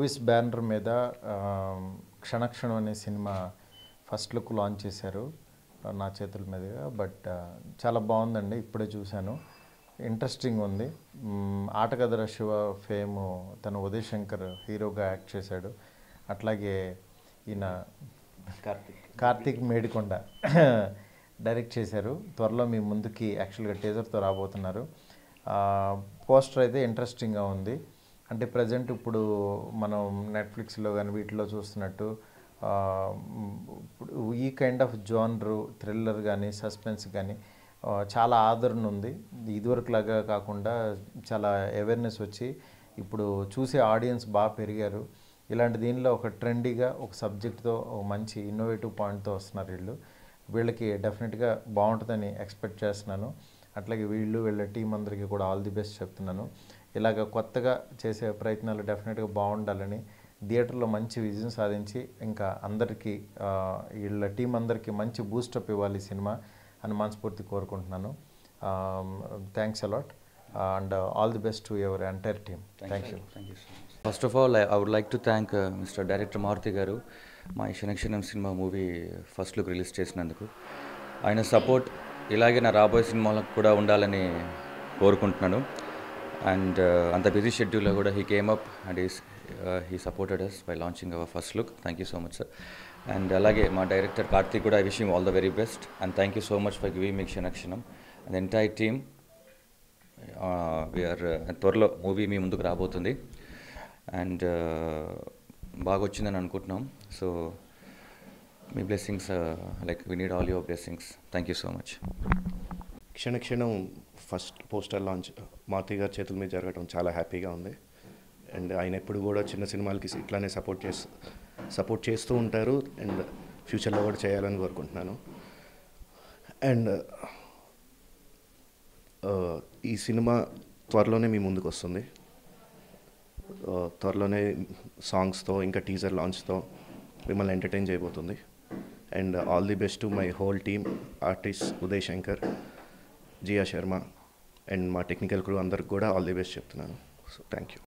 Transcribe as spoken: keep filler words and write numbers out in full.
Movies banner మీద క్షణక్షణం అనే cinema first look launch చేశారు నా చేతుల మీదుగా. బట్ చాలా బాగుందండి, ఇప్పుడే చూశాను, ఇంట్రెస్టింగ్ ఉంది. ఆటగదర శివ ఫేమ్ తను ఉదయ్ శంకర్ హీరోగా యాక్ట్ చేశాడు. అట్లాగే ఈయన కార్తీక్ కార్తీక్ మేడికొండ డైరెక్ట్ చేశారు. త్వరలో మీ ముందుకి యాక్చువల్గా టీజర్తో రాబోతున్నారు. పోస్టర్ అయితే ఇంట్రెస్టింగ్గా ఉంది. అంటే ప్రజెంట్ ఇప్పుడు మనం నెట్ఫ్లిక్స్లో కానీ వీటిలో చూస్తున్నట్టు ఇప్పుడు ఈ కైండ్ ఆఫ్ జోనరు థ్రిల్లర్ కానీ సస్పెన్స్ కానీ చాలా ఆదరణ ఉంది. ఇదివరకులాగా కాకుండా చాలా అవేర్నెస్ వచ్చి ఇప్పుడు చూసే ఆడియన్స్ బాగా పెరిగారు. ఇలాంటి దీనిలో ఒక ట్రెండీగా ఒక సబ్జెక్ట్తో ఒక మంచి ఇన్నోవేటివ్ పాయింట్తో వస్తున్నారు వీళ్ళు. వీళ్ళకి డెఫినెట్గా బాగుంటుందని ఎక్స్పెక్ట్ చేస్తున్నాను. అట్లాగే వీళ్ళు వీళ్ళ టీం అందరికీ కూడా ఆల్ ది బెస్ట్ చెప్తున్నాను. ఇలాగ కొత్తగా చేసే ప్రయత్నాలు డెఫినెట్గా బాగుండాలని, థియేటర్లో మంచి విజయం సాధించి ఇంకా అందరికీ వీళ్ళ టీం అందరికీ మంచి బూస్టప్ ఇవ్వాలి సినిమా అని మనస్ఫూర్తి కోరుకుంటున్నాను. Thanks a lot and uh, all the best to your entire team. Thank, thank you. you. Thank you so much. First of all, I, I would like to thank uh, Mister Director Maruti Garu, my Shanakshanam cinema movie first look release చేసినందుకు. ఆయన support ఇలాగే నా రాబోయే సినిమాలకు కూడా ఉండాలని కోరుకుంటున్నాను. And అంత బిజీ షెడ్యూల్లో కూడా he came up and is he supported us by launching our first look. Thank you so much sir. And అలాగే మా డైరెక్టర్ కార్తీక్ కూడా I wish him all the very best and thank you so much for giving me Kshanakshanam and entire team. We are త్వరలో movie మీ ముందుకు రాబోతుంది and బాగా వచ్చిందని అనుకుంటున్నాం. సో మీ blessings, like we need all your blessings. Thank you so much. క్షణక్షణం first poster launch Maruthi గారి చేతుల మీద జరగడం చాలా హ్యాపీగా ఉంది. అండ్ ఆయన ఎప్పుడు కూడా చిన్న సినిమాలకి ఇట్లానే సపోర్ట్ చేస్తూ సపోర్ట్ చేస్తూ ఉంటారు అండ్ ఫ్యూచర్లో కూడా చేయాలని కోరుకుంటున్నాను. అండ్ ఈ సినిమా త్వరలోనే మీ ముందుకు వస్తుంది. త్వరలోనే సాంగ్స్తో ఇంకా టీజర్ లాంచ్తో మిమ్మల్ని ఎంటర్టైన్ చేయబోతుంది. And all the best to my whole team, artist Uday Shankar, Jiya Sharma and మా టెక్నికల్ క్రూ అందరికి కూడా ఆల్ ది బెస్ట్ చెప్తున్నాను. So thank you.